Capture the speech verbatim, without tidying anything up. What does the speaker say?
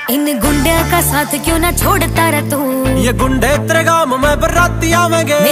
इन गुंडे का साथ क्यों ना छोड़ता रह तू। ये गुंडे तेरे गांव में बराती आवेंगे।